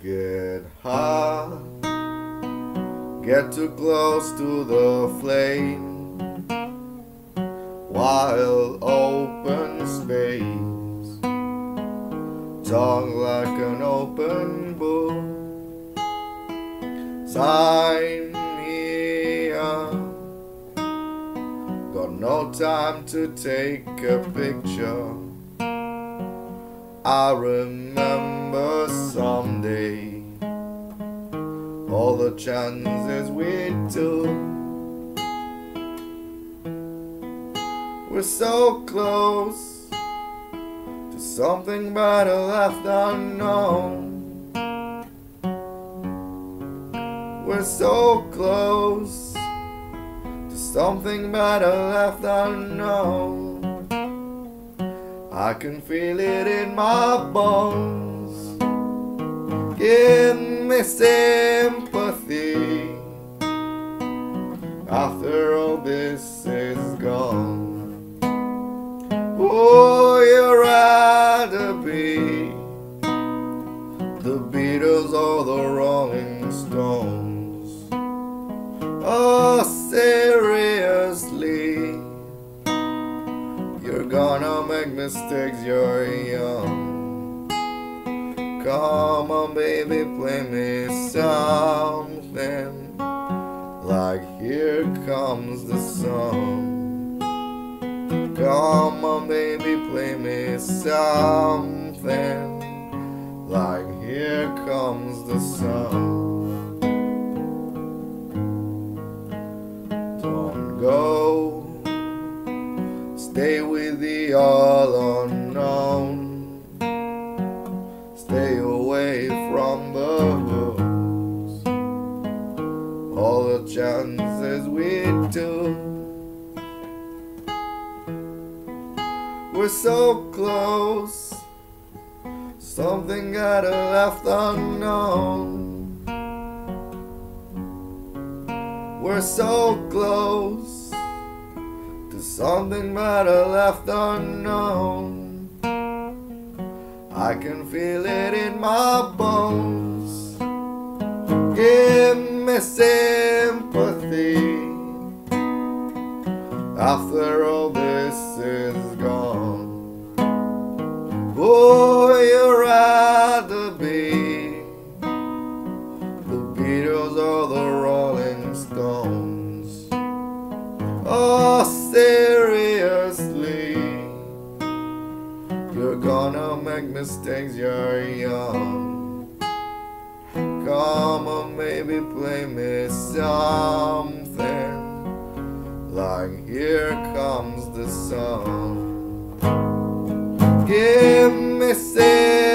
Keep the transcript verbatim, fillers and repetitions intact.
Get high, get too close to the flame, while open space, talk like an open book. Sign me up, got no time to take a picture. I remember someday all the chances we took. We're so close to something better left unknown. We're so close to something better left unknown. I can feel it in my bones. Give me sympathy after all this is gone. Oh, you'd rather be the Beatles or the Rolling Stones. Oh, seriously, you're gonna make mistakes, you're young. Come on baby, play me something like Here Comes the Sun. Come on baby, play me something like Here Comes the Sun. Don't go, stay with the all unknown. Stay away from the books, all the chances we took. We're so close, something got left unknown. We're so close to something better left unknown. I can feel it in my bones. Give me sympathy after all this is gone. Boy, you'd rather be the Beatles or the Rolling Stones. Oh, seriously, you're gonna make mistakes, you're young. Come on baby, play me something like Here Comes the Sun. Give me